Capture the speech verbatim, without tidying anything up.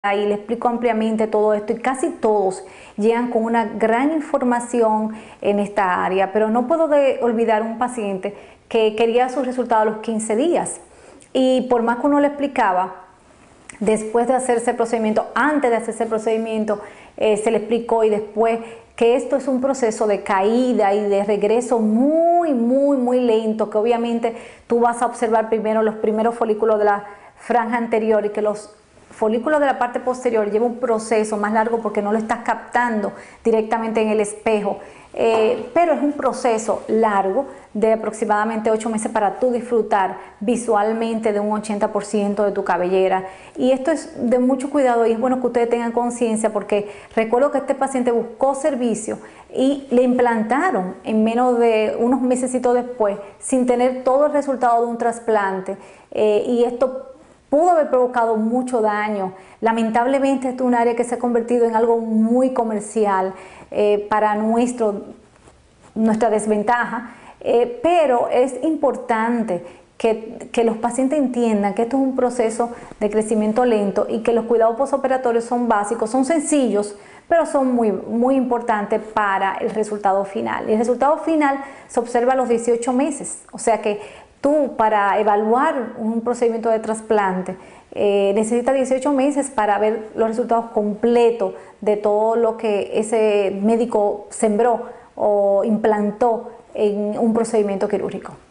y le explico ampliamente todo esto y casi todos llegan con una gran información en esta área, pero no puedo de olvidar un paciente que quería sus resultados a los quince días y por más que uno le explicaba, después de hacerse el procedimiento, antes de hacerse el procedimiento, eh, se le explicó y después que esto es un proceso de caída y de regreso muy, muy, muy lento, que obviamente tú vas a observar primero los primeros folículos de la franja anterior y que los folículos de la parte posterior lleva un proceso más largo porque no lo estás captando directamente en el espejo, eh, pero es un proceso largo de aproximadamente ocho meses para tú disfrutar visualmente de un ochenta por ciento de tu cabellera, y esto es de mucho cuidado y es bueno que ustedes tengan conciencia porque recuerdo que este paciente buscó servicio y le implantaron en menos de unos mesecitos después sin tener todo el resultado de un trasplante, eh, y esto pudo haber provocado mucho daño. Lamentablemente esto es un área que se ha convertido en algo muy comercial, eh, para nuestro, nuestra desventaja, eh, pero es importante que, que los pacientes entiendan que esto es un proceso de crecimiento lento y que los cuidados postoperatorios son básicos, son sencillos, pero son muy, muy importantes para el resultado final. Y el resultado final se observa a los dieciocho meses, o sea que tú para evaluar un procedimiento de trasplante eh, necesitas dieciocho meses para ver los resultados completos de todo lo que ese médico sembró o implantó en un procedimiento quirúrgico.